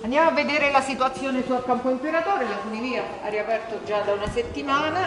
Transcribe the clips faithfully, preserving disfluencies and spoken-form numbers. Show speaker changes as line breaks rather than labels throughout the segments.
Andiamo a vedere la situazione sul Campo Imperatore. La funivia ha riaperto già da una settimana.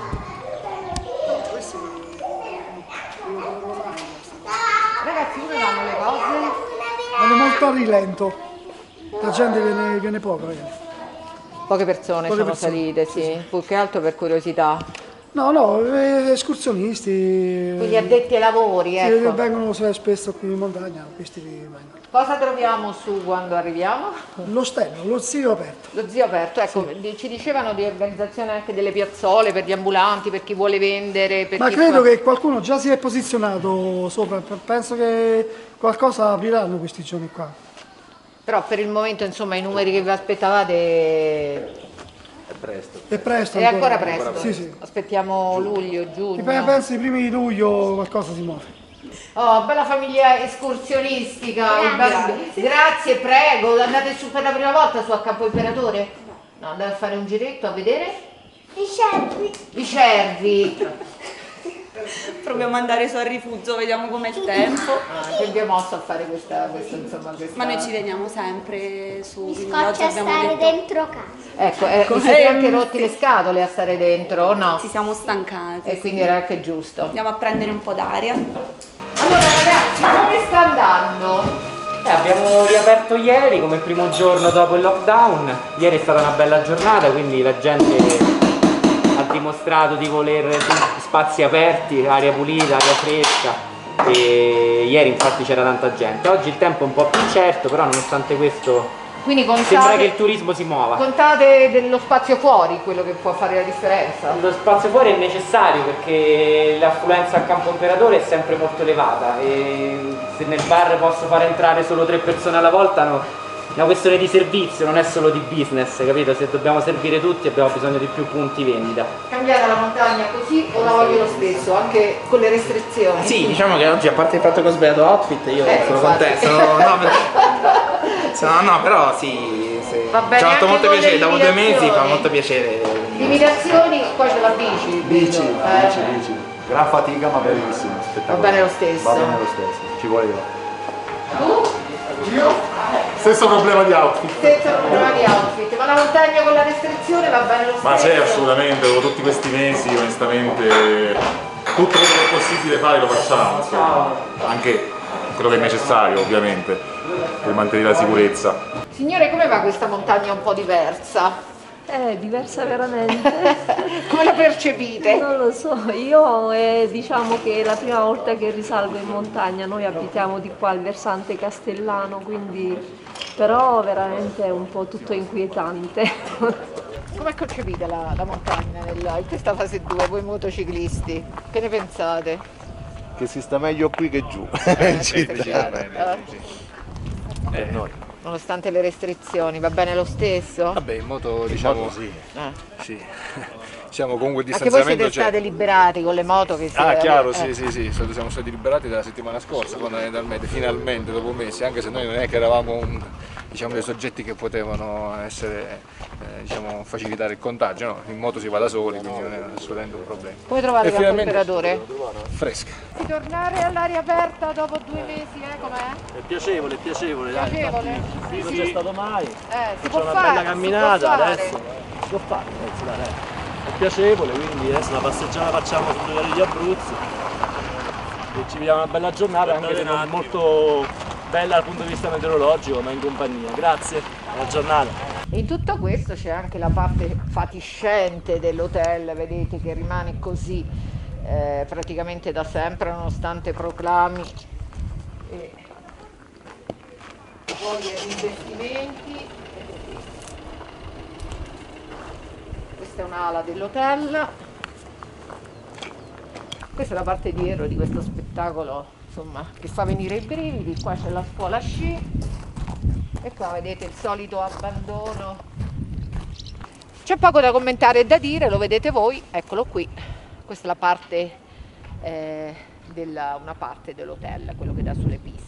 Ragazzi, come vanno le cose?
Vanno molto a rilento, la gente viene, viene poco, ragazzi.
Poche persone
Poche
sono
persone,
salite, sì,
sì, sì.
più che altro per curiosità.
No, no, eh, escursionisti.
Quindi addetti ai lavori,
Sì,
ecco.
vengono spesso qui in montagna, questi vengono.
Cosa troviamo su quando arriviamo?
L'ostello, lo zio aperto.
Lo zio aperto, ecco, sì. Ci dicevano di organizzazione anche delle piazzole per gli ambulanti, per chi vuole vendere. Per
Ma
chi
credo
fa...
che qualcuno già si è posizionato sopra, penso che qualcosa apriranno questi giorni qua.
Però per il momento, insomma, i numeri che vi aspettavate...
È presto.
È presto.
È ancora, ancora presto.
Sì, sì.
Aspettiamo luglio, giugno.
Penso i primi di luglio qualcosa si muove.
Oh, bella famiglia escursionistica. Grazie. Grazie, prego. Andate su per la prima volta su a Campo Imperatore? No, andate a fare un giretto a vedere?
I cervi.
I cervi.
Proviamo ad andare su al rifugio, vediamo com'è il tempo.
Ah, che vi ha mosso a fare questa, questa, insomma, questa...
Ma noi ci veniamo sempre su.
Mi scoccia stare
detto...
dentro casa.
Ecco, eh, vi siete anche rotti le scatole a stare dentro, o no?
Ci siamo stancati.
E quindi era anche giusto.
Andiamo a prendere un po' d'aria.
Allora ragazzi, come sta andando?
Eh, abbiamo riaperto ieri come primo giorno dopo il lockdown. Ieri è stata una bella giornata, quindi la gente ha dimostrato di voler spazi aperti, aria pulita, aria fresca, e ieri infatti c'era tanta gente. Oggi il tempo è un po' più incerto, però nonostante questo
Quindi contate,
sembra che il turismo si muova.
Contate dello spazio fuori, quello che può fare la differenza?
Lo spazio fuori è necessario perché l'affluenza al Campo Imperatore è sempre molto elevata e se nel bar posso far entrare solo tre persone alla volta, no, è una questione di servizio, non è solo di business, capito? Se dobbiamo servire tutti abbiamo bisogno di più punti vendita.
Cambiata la montagna così o la voglio lo stesso, anche con le restrizioni?
Sì, diciamo che oggi, a parte il fatto che ho sbagliato outfit, io
Eh,
sono
infatti.
contento. No, per... no, no, però sì, sì.
Va bene,
ci ha fatto
anche
molto
con le
piacere, dopo due mesi fa
limitazioni.
molto piacere.
Limitazioni, qua c'è la bici.
Bici,
vedo.
bici,
Eh.
bici. Gran fatica ma bellissimo, spettacolare.
Va bene lo stesso.
Va bene lo stesso, ci voleva.
Tu?
Io? Stesso problema di outfit.
Senza problema di outfit, ma la montagna con la restrizione va bene lo stesso?
Ma sì, assolutamente, dopo tutti questi mesi onestamente tutto quello che è possibile fare lo facciamo, insomma. Anche quello che è necessario ovviamente per mantenere la sicurezza.
Signore, come va questa montagna un po' diversa?
È diversa veramente.
Come la percepite?
Non lo so, io eh, diciamo che è la prima volta che risalgo in montagna, noi abitiamo di qua al versante castellano, quindi però veramente è un po' tutto inquietante.
Come concepite la, la montagna nella, in questa fase due, voi motociclisti? Che ne pensate?
Che si sta meglio qui che giù.
Eh,
Ci
questo è chiaro. Eh.
per noi.
Nonostante le restrizioni, va bene lo stesso?
Vabbè, in moto diciamo
moto sì.
Eh.
sì. Siamo comunque il
Anche voi siete
distanziamento c'è.
stati liberati con le moto che si
Ah, chiaro,
eh.
sì, sì, sì, siamo stati liberati dalla settimana scorsa fondamentalmente, finalmente dopo mesi, anche se noi non è che eravamo un, diciamo, dei soggetti che potevano essere, eh, diciamo, facilitare il contagio, no? In moto si va da soli, quindi non è assolutamente un problema.
Come trovate
E
il Campo
finalmente-
Imperatore?
Fresca.
Ritornare all'aria aperta dopo due mesi, eh, com'è?
È piacevole, è piacevole, dai.
Piacevole?
Qui non
Sì.
c'è stato mai.
Eh, si
Facciamo
può
una
fare,
bella
si
camminata
può fare.
adesso. Si può fare, ragazzi, dai, dai. È piacevole, quindi adesso una passeggiata facciamo sul livello di Abruzzo. E ci vediamo una bella giornata, anche se non molto bella dal punto di vista meteorologico, ma in compagnia. Grazie, buona giornata.
In tutto questo c'è anche la parte fatiscente dell'hotel, vedete che rimane così eh, praticamente da sempre nonostante proclami e voglia di investimenti. Questa è un'ala dell'hotel, questa è la parte dietro di questo spettacolo, insomma, che fa venire i brividi. Qua c'è la scuola sci e qua vedete il solito abbandono. C'è poco da commentare e da dire, lo vedete voi, eccolo qui. Questa è la parte, eh, della, una parte dell'hotel, quello che dà sulle piste.